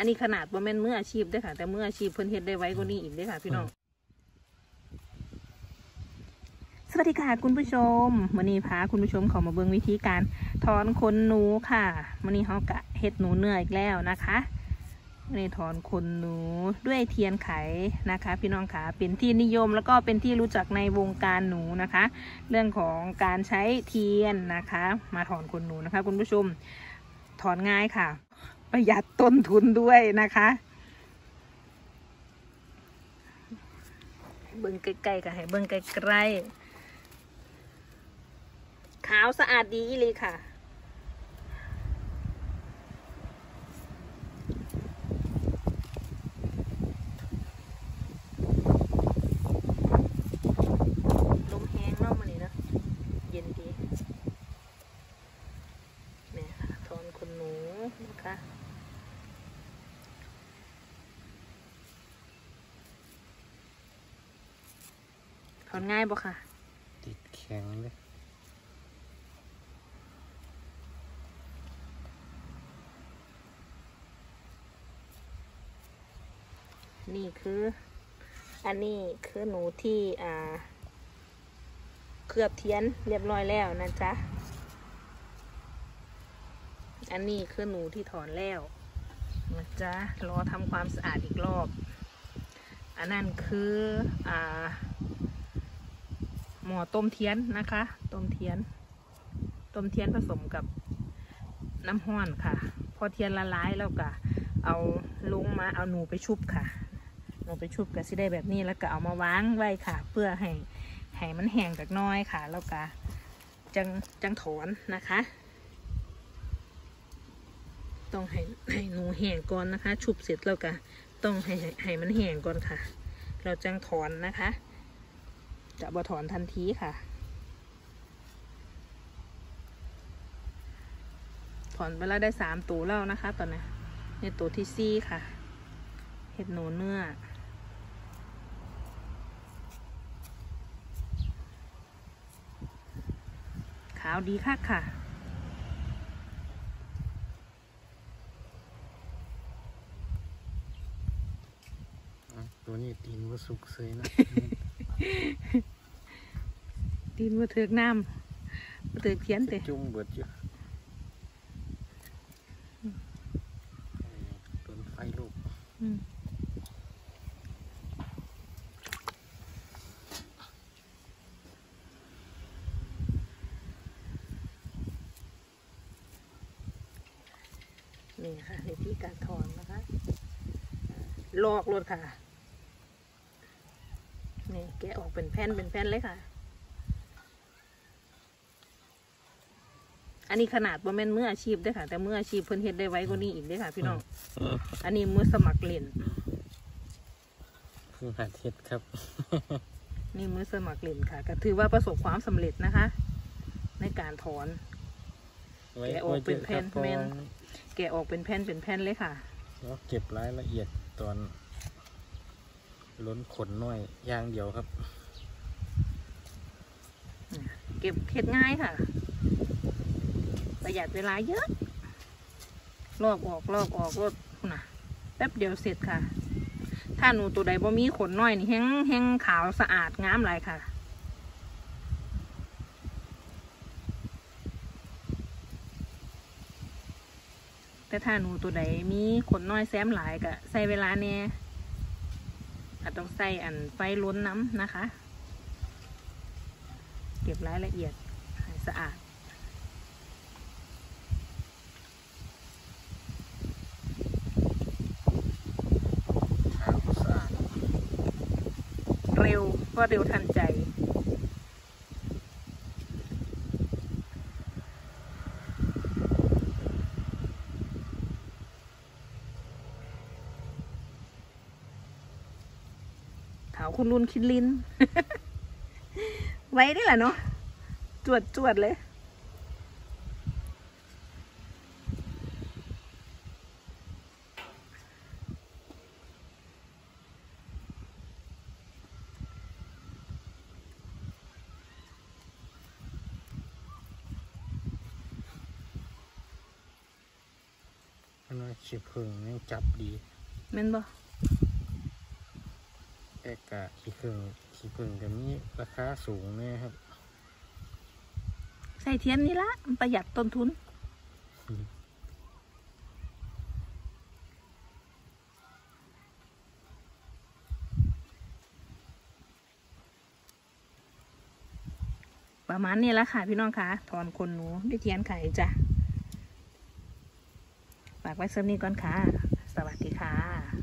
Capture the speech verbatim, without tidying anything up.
นนี้ขนาดว่าแม่นมืออาชีพได้ค่ะแต่มืออาชีพเพิ่นเฮ็ดได้ไว้กว่านี้อีกได้ค่ะพี่น้องสวัสดีค่ะคุณผู้ชมวันนี้พาคุณผู้ชมเข้ามาเบิ่งวิธีการถอนขนหนูค่ะวันนี้เฮากะเฮ็ดหนูเนื้ออีกแล้วนะคะวันนี้ถอนขนหนูด้วยเทียนไขนะคะพี่น้องค่ะเป็นที่นิยมแล้วก็เป็นที่รู้จักในวงการหนูนะคะเรื่องของการใช้เทียนนะคะมาถอนขนหนูนะคะคุณผู้ชมถอนง่ายค่ะประหยัดต้นทุนด้วยนะคะเบิ่งใกล้ๆกันให้เบิ่งใกล้ๆขาวสะอาดดีเลยค่ะลมแห้งเนาะมื้อนี้เนาะเย็นดีเนี่ยค่ะถอนขนหนูนะคะถอนง่ายบ่ค่ะติดแข็งเลยนี่คืออันนี้คือหนูที่อ่าเคลือบเทียนเรียบร้อยแล้วนะจ๊ะอันนี้คือหนูที่ถอนแล้วนะจ๊ะรอทำความสะอาดอีกรอบอันนั้นคืออ่าหม้อต้มเทียนนะคะต้มเทียนต้มเทียนผสมกับน้ำห้อนค่ะพอเทียนละลายแล้วก็เอาลงมาเอาหนูไปชุบค่ะเราไปชุบกับสิได้แบบนี้แล้วก็เอามาวางไว้ค่ะเพื่อให้ให้มันแห้งจากน้อยค่ะแล้วก็จังจังถอนนะคะต้องให้ให้หนูแห้งก่อนนะคะชุบเสร็จแล้วก็ต้องให้ให้มันแห้งก่อนค่ะเราจังถอนนะคะจะบ่ถอนทันทีค่ะถอนไปแล้วได้สามตัวแล้วนะคะตอนนี้ในตัวที่สี่ค่ะเห็ดหนูเนื้อขาวดีค่ะค่ะตัวนี้ตีนว่าสุกเสยนะตีนว่าเถือกน้ำว่าเถือกเทียนเตะจุ่มเบิดอยู่ต้นไฟลูกนี่ค่ะในที่การถอนนะคะลอกรถค่ะนี่แกะออกเป็นแผ่นเป็นแผ่นเลยค่ะอันนี้ขนาดว่าแม่นมืออาชีพได้ค่ะแต่มืออาชีพเพิ่นเฮ็ดได้ไว้กว่านี้อีกได้ค่ะพี่น้องอันนี้มือสมัครเล่นคือหัดเฮ็ดครับนี่มือสมัครเล่นค่ะก็ถือว่าประสบความสำเร็จนะคะในการถอนแกะออกเป็นแผ่นแม่นแกะออกเป็นแผ่นเป็นแผ่นเลยค่ะแล้วเก็บรายละเอียดตอนล้นขนน้อยอย่างเดียวครับเก็บเฮ็ดง่ายค่ะประหยัดเวลาเยอะลอกออกลอกออกรถน่ะแป๊บเดียวเสร็จค่ะถ้าหนูตัวใดบ่มีขนน้อยนี่แห้งแห้งขาวสะอาดงามหลายค่ะแต่ถ้าหนูตัวใดมีขนน้อยแซมหลายก็ใส่เวลาเนี่ยอาจต้องใส่อันไฟล้นน้ำนะคะเก็บรายละเอียดให้สะอาดเร็วก็เร็วทันใจขาวคุณรุนคิดลิน ไว้ได้แหละเนาะจวดจวดเลยมันว่าขี้ผึ้งยังจับดีแม่นบ่แอกกะขี้ผึ้งขี้ผึ้งก็มีราคาสูงเลยครับใส่เทียนนี่ละมันประหยัดต้นทุนประมาณนี้ละค่ะพี่น้องคะถอนขนหนูด้วยเทียนไขจ้ะฝากไว้สักนิดก่อนค่ะ สวัสดีค่ะ